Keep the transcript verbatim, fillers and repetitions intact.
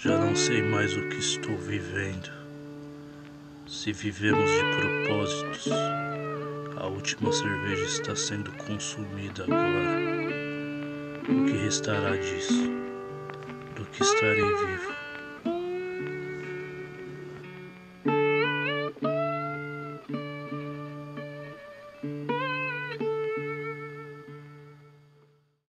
Já não sei mais o que estou vivendo. Se vivemos de propósitos, a última cerveja está sendo consumida agora. O que restará disso? Do que estarei vivo?